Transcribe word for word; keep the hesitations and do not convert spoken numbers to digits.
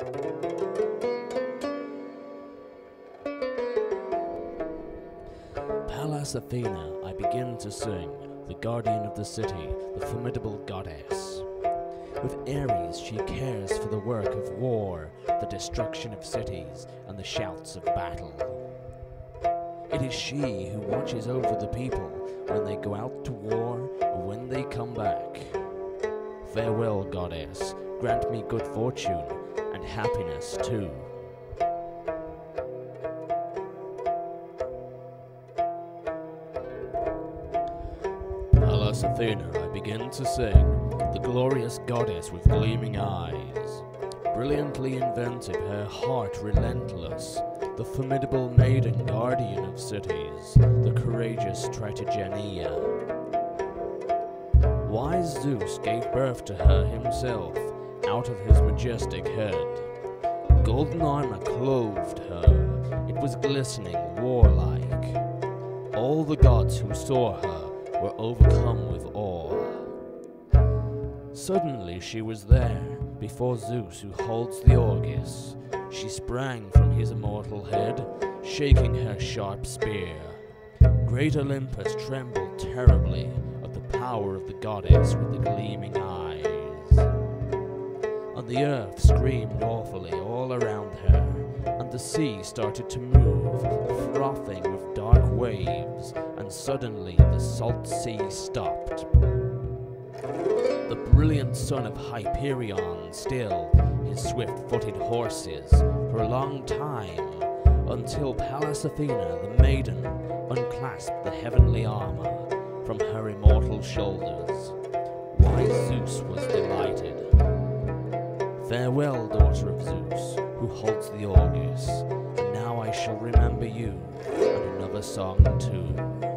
Pallas Athena I begin to sing, the guardian of the city, the formidable goddess. With Ares she cares for the work of war, the destruction of cities, and the shouts of battle. It is she who watches over the people when they go out to war or when they come back. Farewell, goddess, grant me good fortune and happiness too. Pallas Athena I begin to sing, the glorious goddess with gleaming eyes. Brilliantly inventive, her heart relentless, the formidable maiden guardian of cities, the courageous Tritogeneia. Wise Zeus gave birth to her himself, out of his majestic head. Golden armour clothed her, it was glistening, warlike. All the gods who saw her were overcome with awe. Suddenly she was there, before Zeus who holds the Aegis. She sprang from his immortal head, shaking her sharp spear. Great Olympus trembled terribly at the power of the goddess with the gleaming eyes. And the earth screamed awfully all around her, and the sea started to move, frothing with dark waves, and suddenly the salt sea stopped. The brilliant son of Hyperion still his swift-footed horses for a long time, until Pallas Athena the maiden unclasped the heavenly armour from her immortal shoulders. Wise Zeus was delighted. Farewell, daughter of Zeus, who holds the Aegis, and now I shall remember you, and another song too.